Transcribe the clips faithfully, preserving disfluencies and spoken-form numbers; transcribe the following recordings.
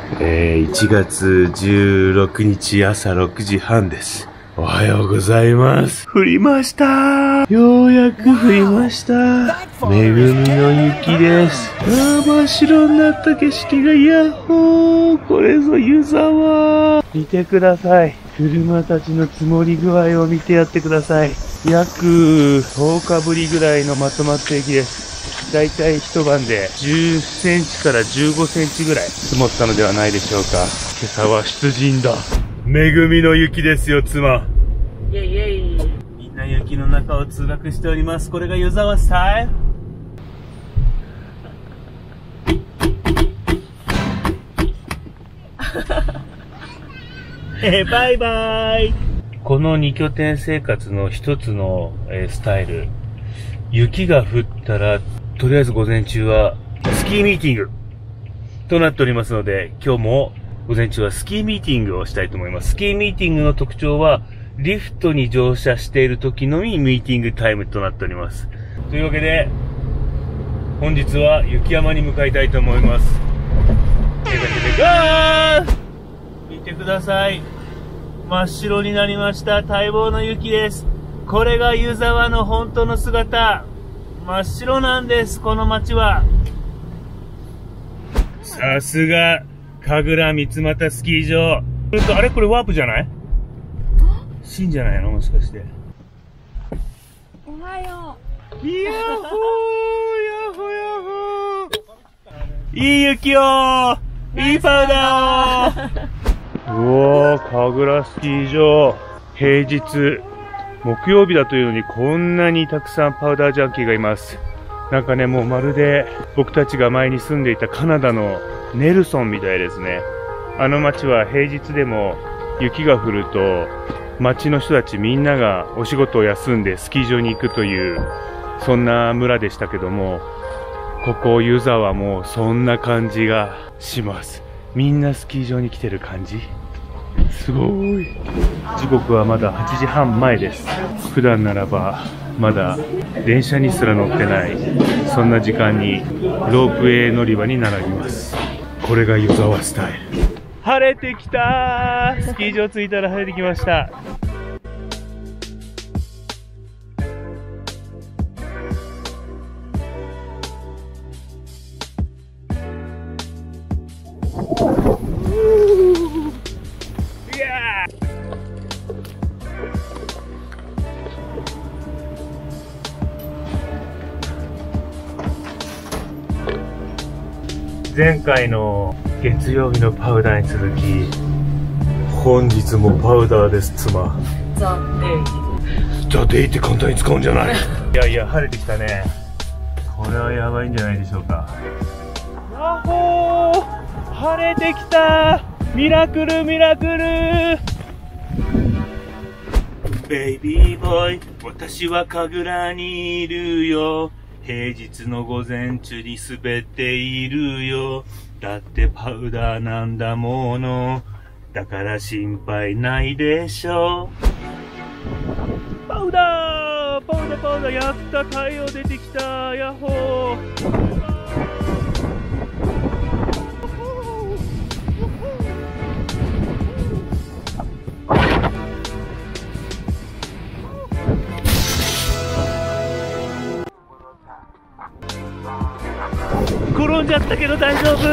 えー、いちがつじゅうろくにち朝ろくじはんです。おはようございます。降りました。ようやく降りました。恵みの雪です。あー、真っ白になった景色がヤッホー。これぞ湯沢。見てください。車たちの積もり具合を見てやってください。約とおかぶりぐらいのまとまった雪です。だいたい一晩でじゅっセンチからじゅうごセンチぐらい積もったのではないでしょうか。今朝は出陣だ。恵みの雪ですよ、妻。イェイイェイ。みんな雪の中を通学しております。これが湯沢スタイル。えー、バイバイ。この二拠点生活の一つの、えー、スタイル。雪が降ったら、とりあえず午前中はスキーミーティングとなっておりますので、今日も午前中はスキーミーティングをしたいと思います。スキーミーティングの特徴は、リフトに乗車している時のみミーティングタイムとなっております。というわけで、本日は雪山に向かいたいと思います。手だけでガー！見てください。真っ白になりました待望の雪です。これが湯沢の本当の姿。真っ白なんです、この街は。さすが、神楽三俣スキー場。あれこれワープじゃない？シンじゃないのもしかして。 おはよう。いやっほー、やっほやっほー。いい雪をいいパウダーをうわー、神楽スキー場。平日。木曜日だというのにこんなにたくさんパウダージャンキーがいます。なんかね、もうまるで僕たちが前に住んでいたカナダのネルソンみたいですね。あの街は平日でも雪が降ると街の人たちみんながお仕事を休んでスキー場に行くというそんな村でしたけども、ここ湯沢はもうそんな感じがします。みんなスキー場に来てる感じ。すごい。時刻はまだはちじはんまえです。普段ならばまだ電車にすら乗ってないそんな時間にロープウェイ乗り場に並びます。これが湯沢スタイル。晴れてきたー。スキー場着いたら晴れてきました。前回の月曜日のパウダーに続き、本日もパウダーです、妻。 ザ・デイ。 ザ・デイって簡単に使うんじゃない？いやいや、晴れてきたね。これはやばいんじゃないでしょうか。ヤッホー！晴れてきた！ミラクルミラクル！ベイビーボーイ、私は神楽にいるよ。平日の午前中に滑っているよ。だってパウダーなんだもの。だから心配ないでしょ。パウダーパウダーパウダー、やった、太陽出てきた。ヤッホー。転んじゃったけど大丈夫。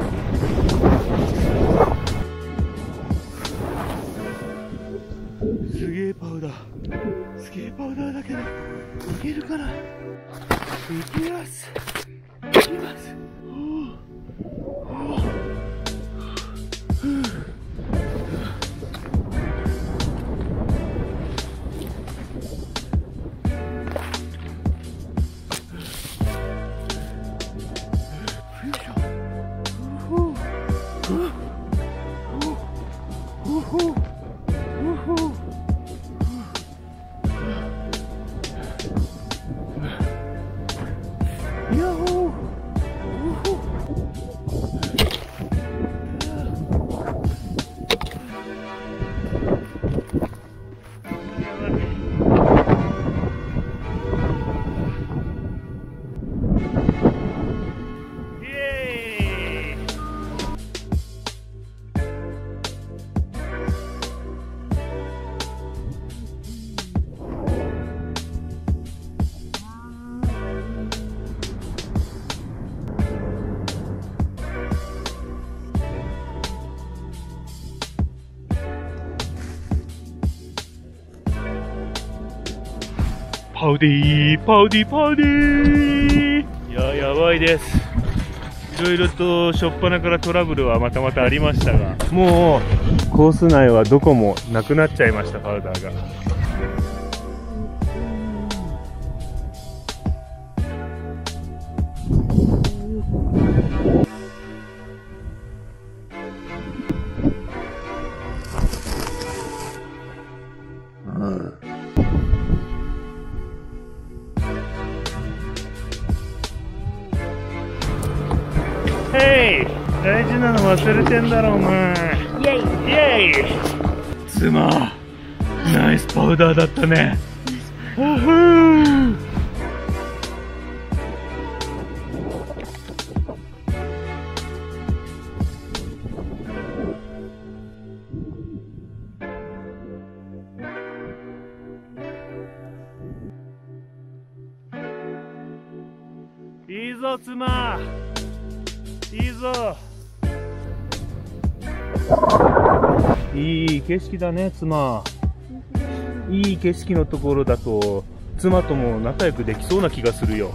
すげえパウダー、すげえパウダーだけどいけるかな。いきますいきます。 パウディー、パウディー、パウディー。いや、やばいです。いろいろと初っ端からトラブルはまたまたありましたが、もうコース内はどこもなくなっちゃいました、パウダーが。ヘイ、大事なの忘れてんだろお前。イェイイェイ。妻、ナイスパウダーだったね。いいぞ妻、いいぞ。いい景色だね妻。いい景色のところだと妻とも仲良くできそうな気がするよ。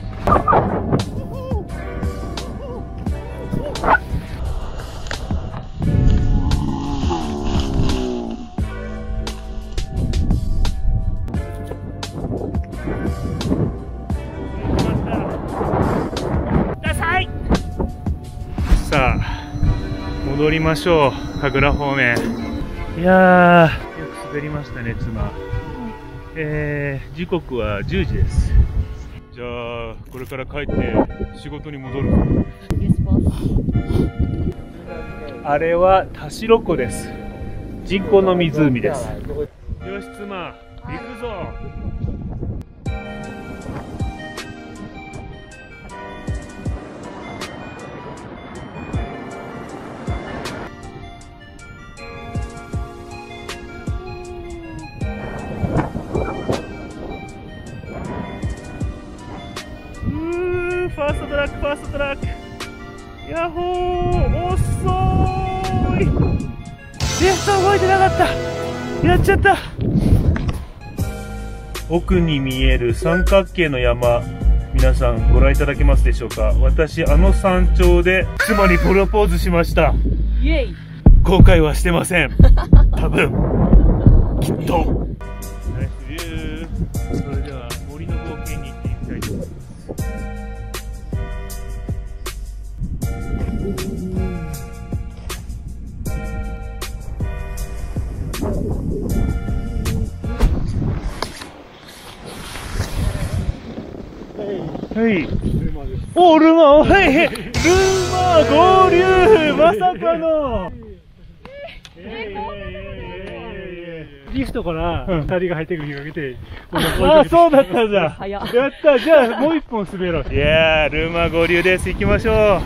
さあ戻りましょう、神楽方面。いやー、よく滑りましたね妻。えー、時刻はじゅうじです。じゃあこれから帰って仕事に戻る。あれは田代湖です。人工の湖です。よし妻、行くぞ。ファーストトラック、ファーストトラック。ヤッホー、遅い。レフト動いてなかった。やっちゃった。奥に見える三角形の山、皆さんご覧いただけますでしょうか。私、あの山頂で妻にプロポーズしました。イエイ。後悔はしてません。多分、きっと。ナイスビュー。それでは森の冒険に行ってみたいと思います。はい。お、ルマ、はい、ルマ合流、まさかの。 リフトからふたりが入ってくる日がけて、 ああ、そうだったじゃん。 やった、じゃあもう一本滑ろう。いやー、ルマ合流です。行きましょう。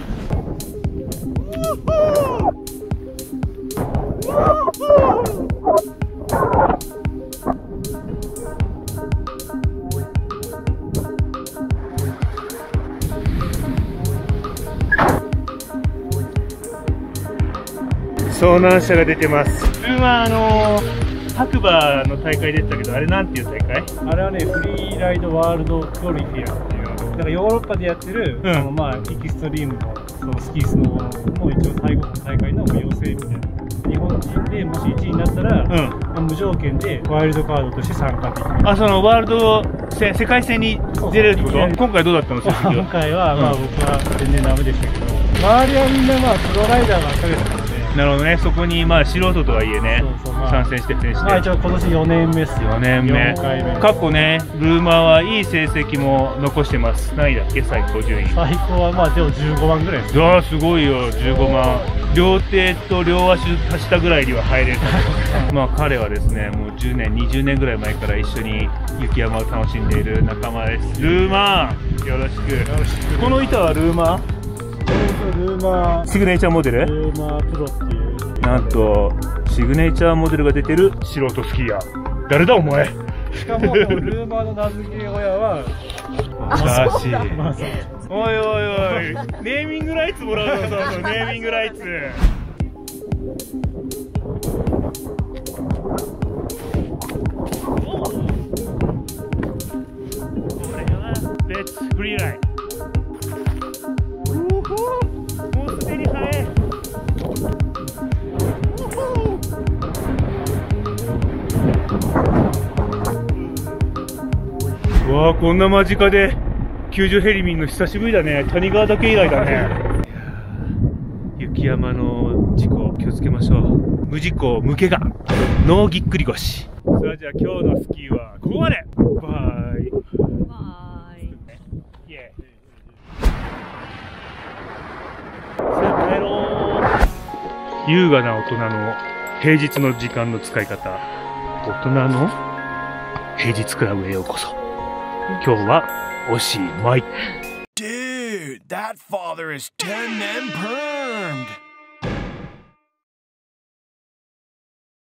遭難者が出てます。ルマ、あのー、白馬の大会でしたけど、あれなんていう大会？ あれはね、フリーライドワールドクオリティアっていう、だからヨーロッパでやってる、うん、あのまあエキストリームのそのスキースノーの一応最後の大会の養成みたいな。日本人でもしいちいになったら、うん、まあ、無条件でワイルドカードとして参加できる。 あ、そのワールド世界戦に出れるってこと？今回どうだったの？ 今回は、まあ、僕は全然ダメでしたけど、周りはみんなまあプロライダーばっかりだったので。 なるほどね、そこにまあ素人とはいえね、そうそう、まあ、参戦して選手で、 まあ一応今年よねんめっすよ。 よねんめ。過去ね、ルーマーはいい成績も残してます。何位だっけ、最高順位。 最高はまあでもじゅうごばんぐらいです。 ああ、すごいよ、じゅうごばん。両手と両足足したぐらいには入れる。まあ彼はですね、もうじゅうねん、にじゅうねんぐらい前から一緒に雪山を楽しんでいる仲間です。ルーマー、よろしく。よろしく。この板はルーマー？ ルーマーシグネチャーモデル？ ルーマープロっていう。 なんとシグネチャーモデルが出てる素人スキーヤー。誰だお前。 しかもルーマーの名付け親はまさしい。おいおいおい、ネーミングライツもらうぞ。そうそう、ネーミングライツ。 レッツフリーライン。うほー、もうすでに速い。うわあ、こんな間近で救助ヘリ見んの久しぶりだね。谷川岳以来だね。雪山の事故気をつけましょう。無事故無怪我、ノーぎっくり腰。さあ、じゃあ今日のスキーはここまで。バイバイ。 イエーイ。さあ帰ろう。優雅な大人の平日の時間の使い方。大人の平日クラブへようこそ。今日はおしまい。 Dude, that father is ten and permed.